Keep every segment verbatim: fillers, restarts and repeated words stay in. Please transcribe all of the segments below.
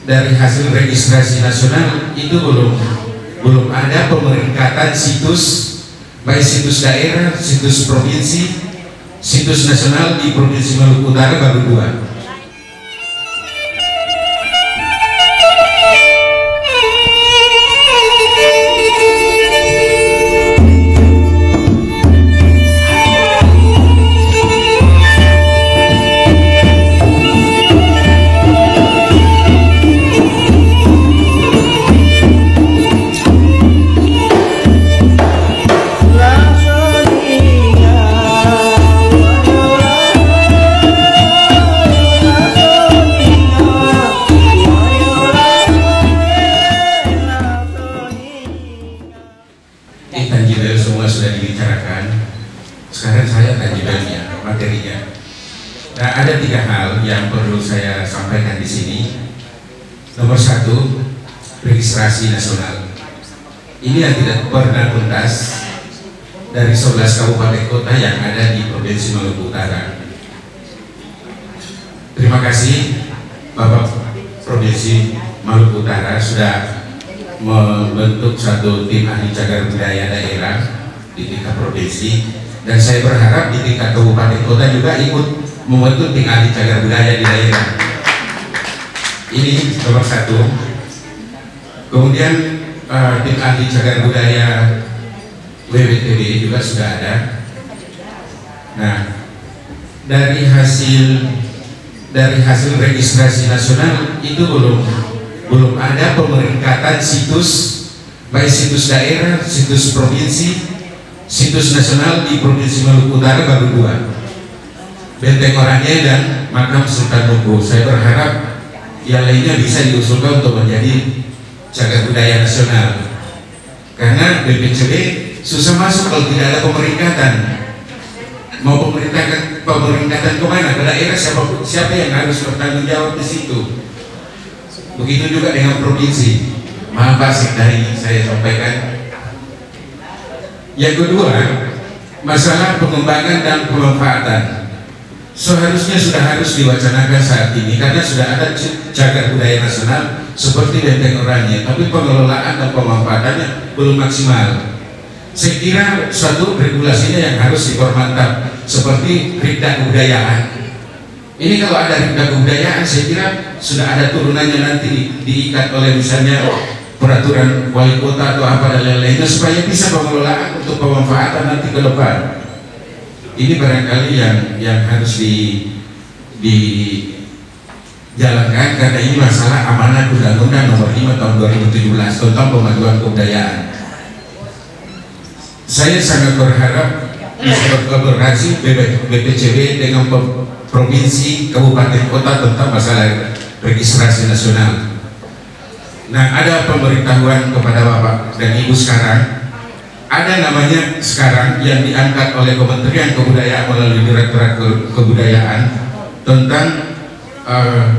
dari hasil registrasi nasional itu belum belum ada pemeringkatan situs, baik situs daerah, situs provinsi, situs nasional. Di Provinsi Maluku Utara baru dua. Tangible semua sudah dibicarakan. Sekarang saya tangible-nya, materinya. Nah, ada tiga hal yang perlu saya sampaikan di sini. Nomor satu, registrasi nasional. Ini yang tidak pernah tuntas dari sebelas kabupaten kota yang ada di Provinsi Maluku Utara. Terima kasih Bapak Provinsi Maluku Utara sudah membentuk satu tim ahli cagar budaya daerah di tingkat provinsi, dan saya berharap di tingkat kabupaten kota juga ikut membentuk tim ahli cagar budaya di daerah. Ini nomor satu. Kemudian uh, tim ahli cagar budaya W W T B juga sudah ada. Nah, dari hasil dari hasil registrasi nasional itu belum belum ada pemeringkatan situs, baik situs daerah, situs provinsi, situs nasional. Di Provinsi Maluku Utara baru dua, Benteng Oranye dan Makam Sultan Nunggu. Saya berharap yang lainnya bisa diusulkan untuk menjadi cagar budaya nasional, karena B P C B susah masuk kalau tidak ada pemeringkatan. Mau pemeringkatan pemeringkatan kemana? Ke daerah, siapa siapa yang harus bertanggung jawab di situ? Begitu juga dengan provinsi. Maaf basic dari saya sampaikan. Yang kedua, masalah pengembangan dan pemanfaatan seharusnya sudah harus diwacanakan saat ini, karena sudah ada cagar budaya nasional seperti Benteng Oranye, tapi pengelolaan dan pemanfaatannya belum maksimal. Saya kira suatu regulasinya yang harus dipermantap, seperti Rikda Kebudayaan. Ini kalau ada Rikda Kebudayaan, saya kira sudah ada turunannya nanti diikat oleh misalnya peraturan wali kota atau apa dan lain-lainnya, supaya bisa pengelolaan untuk pemanfaatan nanti ke depan. Ini barangkali yang yang harus di dijalankan, karena ini masalah amanah Undang-Undang Nomor lima Tahun dua ribu tujuh belas tentang pemajuan kebudayaan. Saya sangat berharap bisa berkolaborasi B P C B dengan provinsi, kabupaten, kota tentang masalah registrasi nasional. Nah, ada pemberitahuan kepada Bapak dan Ibu sekarang. Ada namanya sekarang yang diangkat oleh Kementerian Kebudayaan melalui Direktorat Ke Kebudayaan tentang uh,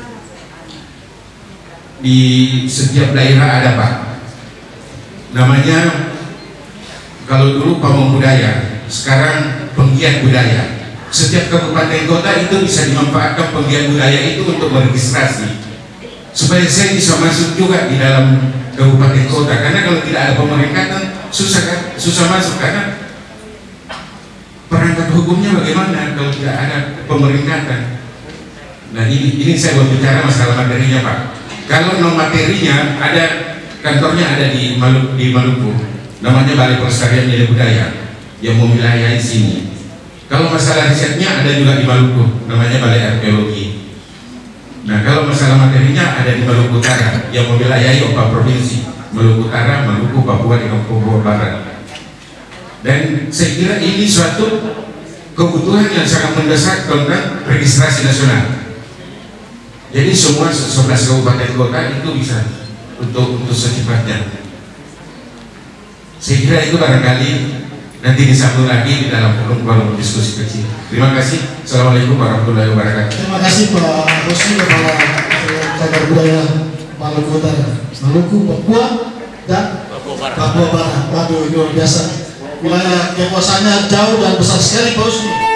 di setiap daerah ada Pak. Namanya, kalau dulu pamong budaya, sekarang penggiat budaya. Setiap kabupaten kota itu bisa dimanfaatkan penggiat budaya itu untuk meregistrasi, supaya saya bisa masuk juga di dalam kabupaten kota. Karena kalau tidak ada pemeringkatan, susah kan? Susah masuk, karena perangkat hukumnya bagaimana kalau tidak ada pemeringkatan. Nah, ini ini saya berbicara masalah materinya Pak. Kalau non materinya, ada kantornya ada di Maluku, di Maluku. Namanya Balai Pelestarian Nilai Budaya yang memwilayahi sini. Kalau masalah risetnya ada juga di Maluku, namanya Balai Arkeologi. Nah, kalau masalah materinya ada di Maluku Utara yang memwilayahi empat provinsi, Maluku Utara, Maluku, Papua, dan Papua Barat. Dan saya kira ini suatu kebutuhan yang sangat mendesak tentang registrasi nasional. Jadi semua sebelas kabupaten kota itu bisa untuk untuk secepatnya. Saya kira itu barangkali nanti disambung lagi di dalam forum-forum diskusi kecil. Terima kasih. Assalamualaikum warahmatullahi wabarakatuh. Terima kasih Pak Rusli, Kepala Cagar Budaya Maluku Utara, Maluku, Papua, dan Papua Barat. Waduh, luar biasa. Wilayah kekuasaannya jauh dan besar sekali Pak Rusli.